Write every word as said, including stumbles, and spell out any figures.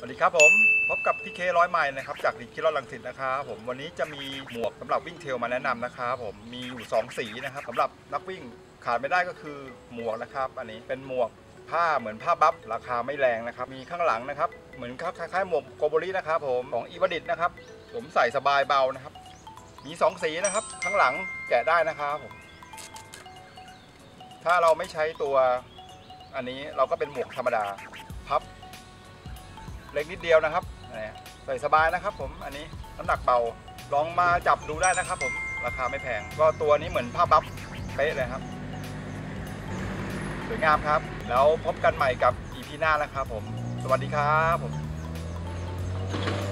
วัสดีครับผมพบกับพี่เคร้อยไมล์นะครับจากดิคิรอดรังสิตนะครับผมวันนี้จะมีหมวกสำหรับวิ่งเทรลมาแนะนำนะครับผมมีอยู่สองสีนะครับสำหรับนักวิ่งขาดไม่ได้ก็คือหมวกนะครับอันนี้เป็นหมวกผ้าเหมือนผ้าบัฟราคาไม่แรงนะครับมีข้างหลังนะครับเหมือนคล้ายๆหมวกโกโบรินะครับผมของอีวาดิตนะครับผมใส่สบายเบานะครับมีสองสีนะครับข้างหลังแกะได้นะครับผมถ้าเราไม่ใช้ตัวอันนี้เราก็เป็นหมวกธรรมดาพับเล็กนิดเดียวนะครับใส่สบายนะครับผมอันนี้น้ำหนักเบาลองมาจับดูได้นะครับผมราคาไม่แพงก็ตัวนี้เหมือนผ้าบัฟเป๊ะเลยครับสวยงามครับแล้วพบกันใหม่กับ อี พี หน้านะครับผมสวัสดีครับผม